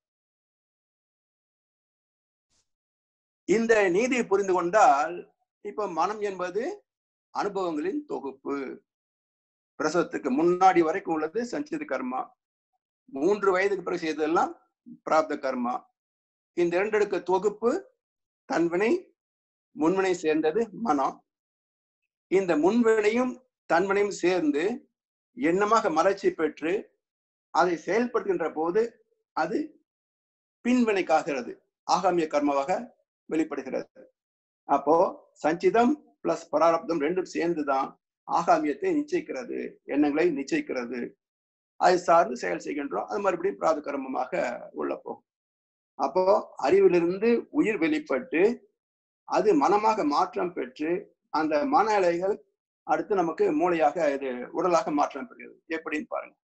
இந்த நீதியை புரிந்து கொண்டால் இப்ப மனம் என்பது அனுபவங்களின் தொகுப்பு. பிரசவத்துக்கு முன்னாடி வரைக்கும் உள்ளது சஞ்சித கர்மா, 3 வயதுக்கு பிறகு செய்ததெல்லாம் பிராப்த கர்மா. இந்த 2 அடுக்கு தொகுப்பு தன்வினை முன்வினை சேர்ந்தது மனம். இந்த முன்வினையும் தன்வினையும் சேர்ந்து எண்ணமாக மலர்ச்சி பெற்று அதை செயல்படுகின்ற போது அது பின்வினைக்காகிறது, ஆகாமிய கர்மாவாக வெளிப்படுகிறது. அப்போ சஞ்சிதம் பிளஸ் பராரப்தம் 2 சேர்ந்துதான் ஆகாமியத்தை நிச்சயிக்கிறது, எண்ணங்களை நிச்சயிக்கிறது. அதை சார்ந்து செயல் செய்கின்றோம். அது மறுபடியும் பிராத கர்மமாக உள்ள போகும். அப்போ அறிவிலிருந்து உயிர் வெளிப்பட்டு அது மனமாக மாற்றம் பெற்று அந்த மன அலைகள் அடுத்து நமக்கு மூளையாக இது உடலாக மாற்றம் பெறுகிறது. எப்படின்னு பாருங்க.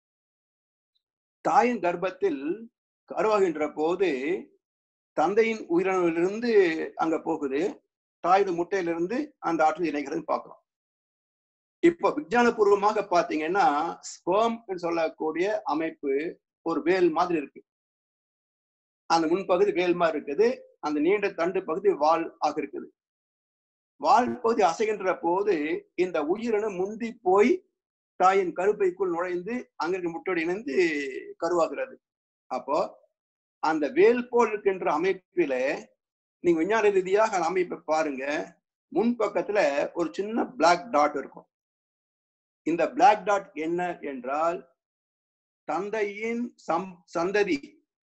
தாயின் கர்ப்பத்தில் கருவாகின்ற போது தந்தையின் உயிரணுவிலிருந்து அங்க போகுது, தாயுடைய முட்டையிலிருந்து அந்த ஆற்றல் இணைகிறது பார்க்கிறோம். இப்போ விஞ்ஞான பூர்வமாக பாத்தீங்கன்னா ஸ்பெர்ம் சொல்லக்கூடிய அமைப்பு ஒரு வேல் மாதிரி இருக்கு. அந்த முன்பகுதி வேல் மாதிரி இருக்குது, அந்த நீண்ட தண்டு பகுதி வால் ஆக இருக்குது. வால் பகுதி அசைகின்ற போது இந்த உயிரணு முந்தி போய் தாயின் கருப்பைக்குள் நுழைந்து அங்கிருக்க முட்டையோடு இணைந்து கருவாகிறது. அப்போ அந்த வேல் போல் இருக்கின்ற அமைப்பில நீங்க விஞ்ஞான ரீதியாக அந்த அமைப்பை பாருங்க. முன்பக்கத்துல ஒரு சின்ன பிளாக் டாட் இருக்கும். இந்த பிளாக் டாட் என்ன என்றால் தந்தையின் சந்ததி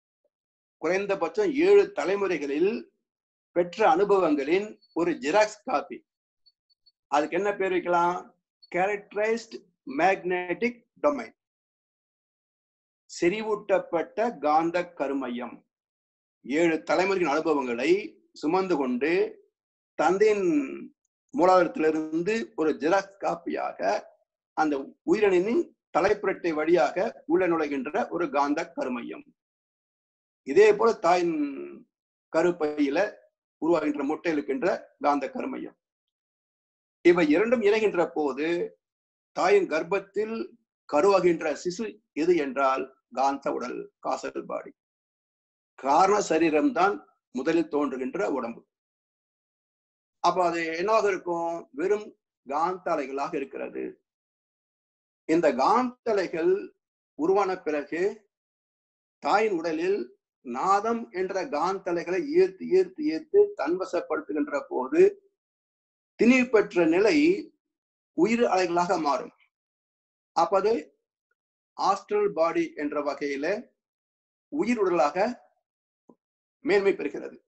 குறைந்தபட்சம் 7 தலைமுறைகளில் பெற்ற அனுபவங்களின் ஒரு ஜெராக்ஸ் காப்பி. அதுக்கு என்ன பேர் வைக்கலாம்? கேரக்டரைஸ்ட் மேக்னெட்டிக் டொமைன், செறிவூட்டப்பட்ட காந்த கருமையம். 7 தலைமுறையின் அனுபவங்களை சுமந்து கொண்டு தந்தையின் மூலாதாரத்திலிருந்து ஒரு ஜெராக்ஸ் காப்பியாக அந்த உயிரணின் தலைப்புரட்டை வழியாக உள்ள நுழைகின்ற ஒரு காந்த கருமையம். இதே போல தாயின் கருப்பையில உருவாகின்ற முட்டையில் இருக்கின்ற காந்த கருமையம். இவை இரண்டும் இணைகின்ற போது தாயின் கர்ப்பத்தில் கருவாகின்ற சிசு எது என்றால் காந்த உடல், காசல் பாடி. காரண சரீரம் தான் முதலில் தோன்றுகின்ற உடம்பு. அப்ப அது என்னவாக இருக்கும்? வெறும் காந்த அலைகளாக இருக்கிறது. இந்த காந்த அலைகள் உருவான பிறகு தாயின் உடலில் நாதம் என்ற காந்த அலைகளை ஈர்த்து ஈர்த்து ஈர்த்து தன்வசப்படுத்துகின்ற போது திணிவு பெற்ற நிலை உயிர் அலைகளாக மாறும். அப்ப அது ஆஸ்ட்ரல் பாடி என்ற வகையில உயிர் உடலாக மேன்மை பெறுகிறது.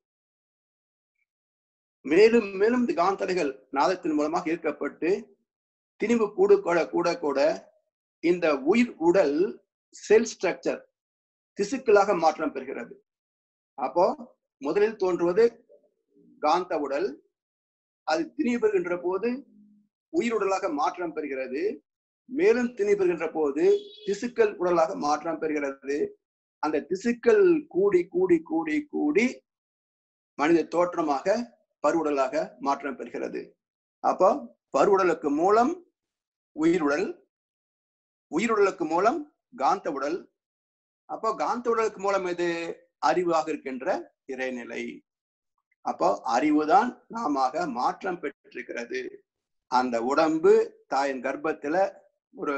மேலும் மேலும் இந்த காந்த அலைகள் நாதத்தின் மூலமாக ஈர்க்கப்பட்டு திணிவு கூட கூட கூட இந்த உயிர் உடல் செல் ஸ்ட்ரக்சர் திசுக்களாக மாற்றம் பெறுகிறது. அப்போ முதலில் தோன்றுவது காந்த உடல், அது திணிவு பெறுகின்ற போது உயிருடலாக மாற்றம் பெறுகிறது. மேலும் திணிவு பெறுகின்ற போது திசுக்கள் உடலாக மாற்றம் பெறுகிறது. அந்த திசுக்கள் கூடி கூடி கூடி கூடி மனித தோற்றமாக பருவுடலாக மாற்றம் பெறுகிறது. அப்போ பருவுடலுக்கு மூலம் உயிருடல், உயிருடலுக்கு மூலம் காந்த உடல். அப்போ காந்த உடலுக்கு மூலம் எது? அறிவாக இருக்கின்ற இறைநிலை. அப்போ அறிவுதான் நாம மாற்றம் பெற்றிருக்கிறது. அந்த உடம்பு தாயின் கர்ப்பத்துல ஒரு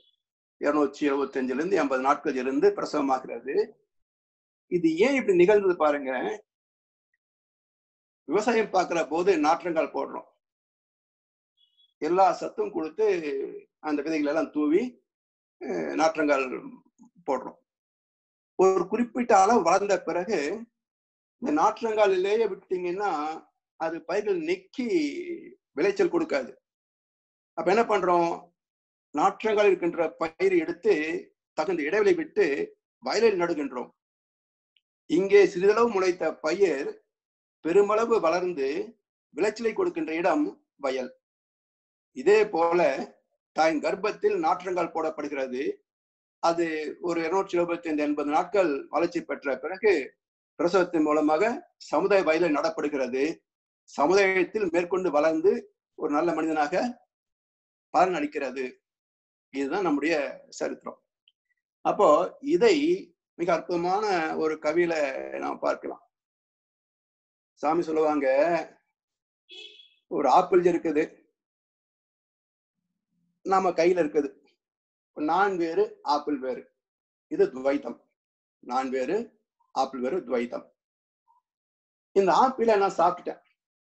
275 80 நாட்கள் இருந்து பிரசவமாகிறது. இது ஏன் இப்படி நிகழ்ந்தது பாருங்க. விவசாயம் பார்க்கிற போது நாற்றங்கால் போடுறோம், எல்லா சத்தும் கொடுத்து அந்த விதைகள் எல்லாம் தூவி நாற்றங்கால் போடுறோம். ஒரு குறிப்பிட்ட அளவு வளர்ந்த பிறகு இந்த நாற்றங்காலிலேயே விட்டீங்கன்னா அது பயிர்கள் நெக்கி விளைச்சல் கொடுக்காது. அப்ப என்ன பண்றோம்? நாற்றங்கால் இருக்கின்ற பயிர் எடுத்து தகுந்த இடைவெளி விட்டு வயலில் நடுகின்றோம். இங்கே சிறிதளவு முளைத்த பயிர் பெருமளவு வளர்ந்து விளைச்சலை கொடுக்கின்ற இடம் வயல். இதே போல தாயின் கர்ப்பத்தில் நாற்றங்கால் போடப்படுகிறது. அது ஒரு 275 80 நாட்கள் வளர்ச்சி பெற்ற பிறகு பிரசவத்தின் மூலமாக சமுதாய வயலில் நடப்படுகிறது. சமுதாயத்தில் மேற்கொண்டு வளர்ந்து ஒரு நல்ல மனிதனாக பலன் அளிக்கிறது. இதுதான் நம்முடைய சரித்திரம். அப்போ இதை மிக அற்புதமான ஒரு கவியில நாம் பார்க்கலாம். சாமி சொல்லுவாங்க, ஒரு ஆப்பிள் இருக்குது நம்ம கையில இருக்குது. நான் வேறு ஆப்பிள் வேறு, இது துவைத்தம். நான் வேறு ஆப்பிள் வேறு, துவைத்தம். இந்த ஆப்பிளை நான் சாப்பிட்டுட்டேன்.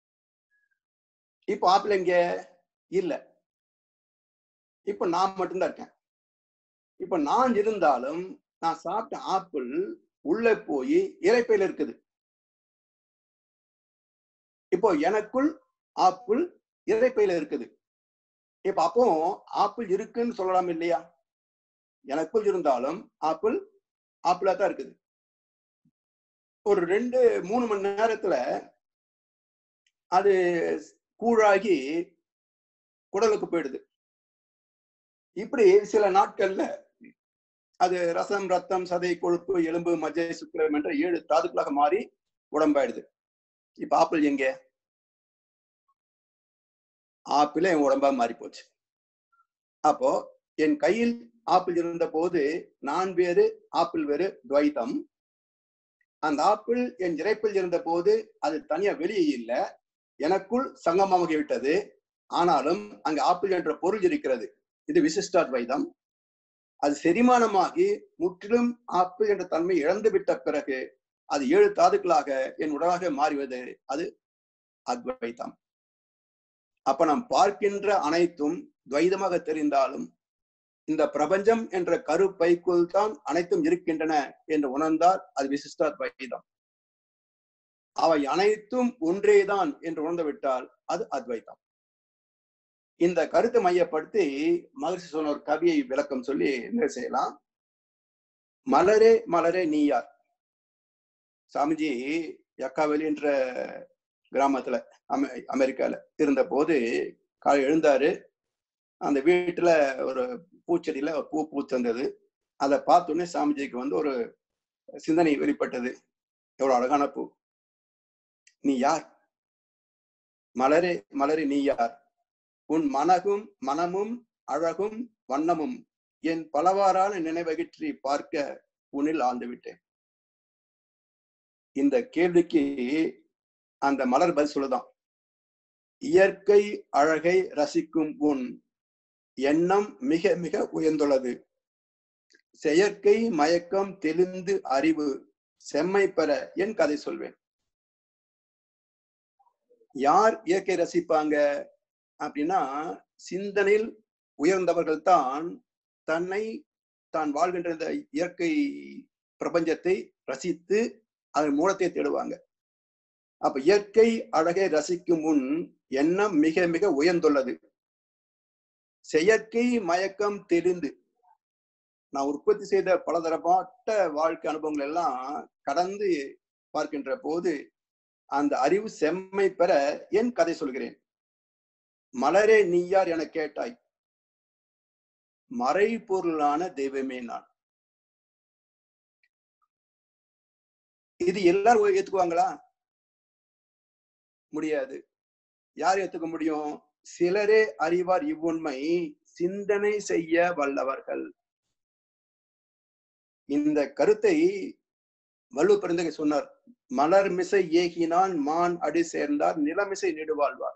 இப்போ ஆப்பிள் எங்க இல்ல, இப்ப நான் மட்டும்தான் இருக்கேன். இப்ப நான் இருந்தாலும் நான் சாப்பிட்ட ஆப்பிள் உள்ள போய் இரைப்பையில இருக்குது. இப்போ எனக்குள் ஆப்பிள் இரைப்பையில இருக்குது. இப்ப அப்போ ஆப்பிள் இருக்குன்னு சொல்லலாம் இல்லையா? எனக்குள் இருந்தாலும் ஆப்பிள் ஆப்பிளா தான் இருக்குது. ஒரு 2-3 மணி நேரத்துல அது கூழாகி குடலுக்கு போயிடுது. இப்படி சில நாட்கள்ல அது ரசம், ரத்தம், சதை, கொழுப்பு, எலும்பு, மஜ்ஜை, சுக்கிரம் என்ற 7 தாதுக்களாக மாறி உடம்பாயிடுது. இப்ப ஆப்பிள் எங்க? ஆப்பிள் என் உடம்பா மாறி போச்சு. அப்போ என் கையில் ஆப்பிள் இருந்த போது நான் வேறு ஆப்பிள் வேறு, துவைத்தம். அந்த ஆப்பிள் என் இறைப்பில் இருந்த போது அது தனியா வெளியே இல்லை, எனக்குள் சங்கமமாகி விட்டது. ஆனாலும் அங்க ஆப்பிள் என்ற பொருள் இருக்கிறது. இது விசிஷ்டாத்வைதம். அது செரிமானமாகி முற்றிலும் ஆப்பிள் என்ற தன்மை இழந்து விட்ட பிறகு அது 7 தாதுக்களாக என் உடலாக மாறுவது, அது அத்வைதம். அப்ப நாம் பார்க்கின்ற அனைத்தும் துவைதமாக தெரிந்தாலும் இந்த பிரபஞ்சம் என்ற கருப்பைக்குள் தான் அனைத்தும் இருக்கின்றன என்று உணர்ந்தால் அது விசிஷ்டாத்வைதம். அவை அனைத்தும் ஒன்றேதான் என்று உணர்ந்து விட்டால் அது அத்வைதம். இந்த கருத்தை மையப்படுத்தி மகர்ஷி சொன்ன ஒரு கவியை விளக்கம் சொல்லி என்ன செய்யலாம். மலரே மலரே நீ யார். சாமிஜி யக்காவெளி என்ற கிராமத்துல அமெரிக்கால இருந்த போது காலை எழுந்தாரு. அந்த வீட்டுல ஒரு பூச்செடியில ஒரு பூ பூத்தந்தது. அதை பார்த்தோன்னே சாமிஜிக்கு ஒரு சிந்தனை வெளிப்பட்டது. எவ்வளவு அழகான பூ. நீ யார்? மலரே மலரே நீ யார்? உன் மனமும் அழகும் வண்ணமும் என் பலவாறான நினைவகற்றி பார்க்க உன்னில் ஆழ்ந்து விட்டேன். இந்த கேள்விக்கு அந்த மலர் பதில் சொல்லுதான். இயற்கை அழகை ரசிக்கும் உன் எண்ணம் மிக மிக உயர்ந்துள்ளது. செயற்கை மயக்கம் தெளிந்து அறிவு செம்மை பெற என் கதை சொல்வேன். யார் இயற்கை ரசிப்பாங்க அப்படின்னா, சிந்தனையில் உயர்ந்தவர்கள் தான் தன்னை தான் வாழ்கின்ற இந்த இயற்கை பிரபஞ்சத்தை ரசித்து அதன் மூலத்தை தேடுவாங்க. அப்ப இயற்கை அழகை ரசிக்கும் முன் எண்ணம் மிக மிக உயர்ந்துள்ளது. செயற்கை மயக்கம் தெளிந்து, நான் உற்பத்தி செய்த பலதரப்பட்ட வாழ்க்கை அனுபவங்கள் எல்லாம் கடந்து பார்க்கின்ற போது அந்த அறிவு செம்மை பெற என் கதை சொல்கிறேன். மலரே நீ யார் என கேட்டாய், மறைபொருளான தெய்வமே நான். இது எல்லாரும் ஏத்துக்குவாங்களா? முடியாது. யார் ஏத்துக்க முடியும்? சிலரே அறிவார் இவ்வுண்மை, சிந்தனை செய்ய வல்லவர்கள். இந்த கருத்தை வள்ளுவப்பெருந்தகை சொன்னார். மலர் மிசை ஏகினான் மான் அடி சேர்ந்தார் நிலமிசை நெடுவாழ்வார்.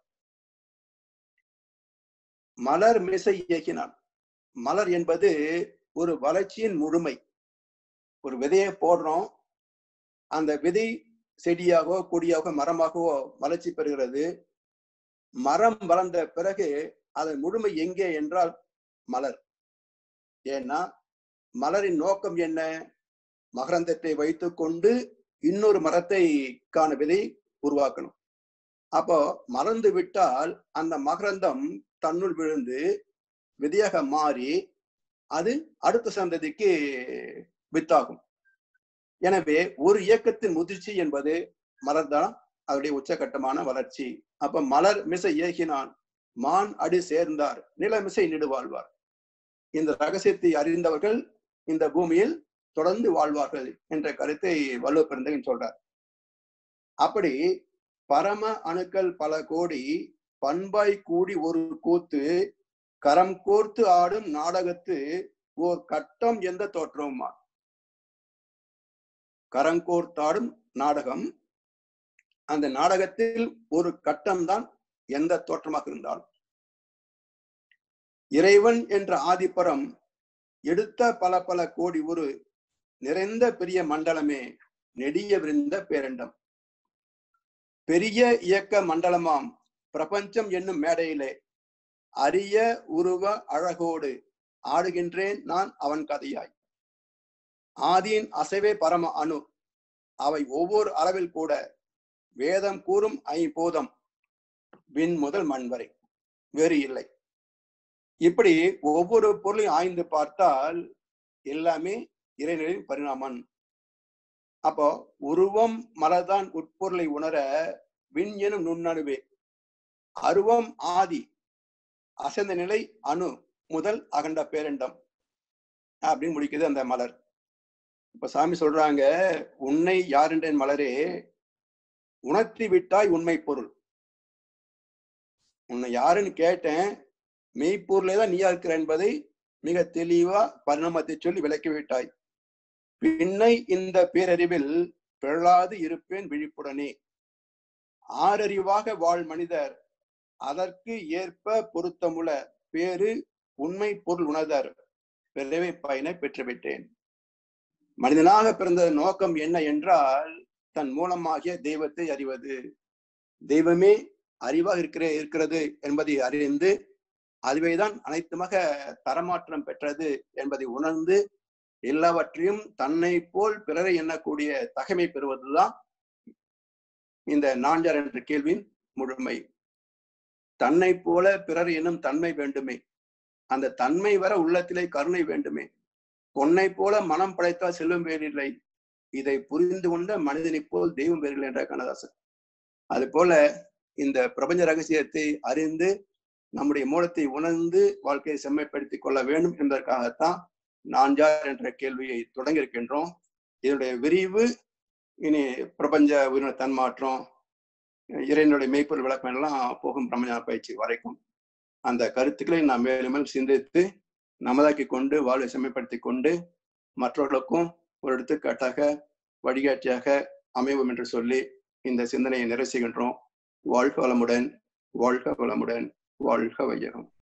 மலர் மிசை ஏகினான். மலர் என்பது ஒரு வளர்ச்சியின் முழுமை. ஒரு விதையை போடுறோம், அந்த விதை செடியாகவோ கொடியாகவோ மரமாகவோ வளர்ச்சி பெறுகிறது. மரம் வளர்ந்த பிறகு அதன் முழுமை எங்கே என்றால் மலர். ஏன்னா மலரின் நோக்கம் என்ன? மகரந்தத்தை வைத்துக் கொண்டு இன்னொரு மரத்தை காண விதை உருவாக்கணும். அப்போ மறந்து விட்டால் அந்த மகரந்தம் தன்னுள் விழுந்து விதையாக மாறி அது அடுத்த சந்ததிக்கு வித்தாகும். எனவே ஒரு இயக்கத்தின் முதிர்ச்சி என்பது மலர் தான் அவருடைய உச்சகட்டமான வளர்ச்சி. அப்ப மலர் மிசை ஏகினான் மான் அடி சேர்ந்தார் நிலமிசை நெடுவாழ்வார். இந்த ரகசியத்தை அறிந்தவர்கள் இந்த பூமியில் தொடர்ந்து வாழ்வார்கள் என்ற கருத்தை வள்ளுவப்பெருந்தகை சொல்றார். அப்படி பரம அணுக்கள் பல கோடி பண்பாய் கூடி ஒரு கூத்து கரம் கோர்த்து ஆடும் நாடகத்து ஓர் கட்டம் எந்த தோற்றமுமா. கரங்கோர்த்தாடும் நாடகம், அந்த நாடகத்தில் ஒரு கட்டம் தான் எந்த தோற்றமாக இருந்தாலும். இறைவன் என்ற ஆதிப்பரம் எடுத்த பல பல கோடி ஒரு நிறைந்த பெரிய மண்டலமே நெடிய விரிந்த பேரண்டம். பெரிய இயக்க மண்டலமாம் பிரபஞ்சம் என்னும் மேடையிலே அரிய உருவ அழகோடு ஆடுகின்றேன் நான் அவன் கதையாய். ஆதியின் அசைவே பரம அணு, அவை ஒவ்வொரு அளவில் கூட வேதம் கூறும் ஐம்பூதம் விண் முதல் மண் வரை வேறு இல்லை. இப்படி ஒவ்வொரு பொருளையும் ஆய்ந்து பார்த்தால் எல்லாமே இறைநிலையின் பரிணாமம். அப்போ உருவம் மலர்தான் உட்பொருளை உணர விண் எனும் நுண்ணணுவே, அருவம் ஆதி அசைந்த நிலை அணு முதல் அகண்ட பேரண்டம் அப்படின்னு முடிக்குது அந்த மலர். இப்ப சாமி சொல்றாங்க, உன்னை யார் என்றேன் மலரே, உணர்த்தி விட்டாய் உண்மை பொருள். உன்னை யாருன்னு கேட்டேன், மெய்ப்பொருளே தான் நீயா இருக்கிற என்பதை மிக தெளிவா பரிணாமத்தை சொல்லி விளக்கி விட்டாய். பின்னை இந்த பேரறிவில் பிறளாது இருப்பேன் விழிப்புடனே. ஆறறிவாக வாழ் மனிதர் அதற்கு ஏற்ப பொருத்தமுள்ள பேரு உண்மை பொருள் உணர்தர் பிறவை பயனை பெற்றுவிட்டேன். மனிதனாக பிறந்த நோக்கம் என்ன என்றால் தன் மூலமாகிய தெய்வத்தை அறிவது. தெய்வமே அறிவாக இருக்கிறது என்பதை அறிந்து அதுவேதான் அனைத்துமாக தரமாற்றம் பெற்றது என்பதை உணர்ந்து எல்லாவற்றையும் தன்னை போல் பிறரை எண்ணக்கூடிய தகைமை பெறுவதுதான் இந்த நான் யார் என்ற கேள்வியின் முழுமை. தன்னை போல பிறர் எனும் தன்மை வேண்டுமே, அந்த தன்மை வர உள்ளத்திலே கருணை வேண்டுமே. பொன்னை போல மனம் படைத்தால் செல்வம் வேறில்லை, இதை புரிந்து கொண்ட மனிதனை போல் தெய்வம் வேறில்லை என்ற கண்ணதாசன். அது போல இந்த பிரபஞ்ச ரகசியத்தை அறிந்து நம்முடைய மூலத்தை உணர்ந்து வாழ்க்கையை செம்மைப்படுத்திக் கொள்ள வேண்டும் என்பதற்காகத்தான் நான் யார் என்ற கேள்வியை தொடங்கி இருக்கின்றோம். இதனுடைய விரிவு இனி பிரபஞ்ச உயிரின தன்மாற்றம், இறைவனுடைய மெய்ப்பொருள் விளக்கம் எல்லாம் போகும் பிரம்மஞான பயிற்சி வரைக்கும் அந்த கருத்துக்களை நாம் மேலும் மேலும் சிந்தித்து நமதாக்கி கொண்டு வாழ்வை செம்மைப்படுத்தி கொண்டு மற்றவர்களுக்கும் ஒரு எடுத்துக்காட்டாக வழிகாட்டியாக அமைவோம் என்று சொல்லி இந்த சிந்தனையை நிறைவு செய்கின்றோம். வாழ்க வளமுடன், வாழ்க வளமுடன், வாழ்க வையகம்.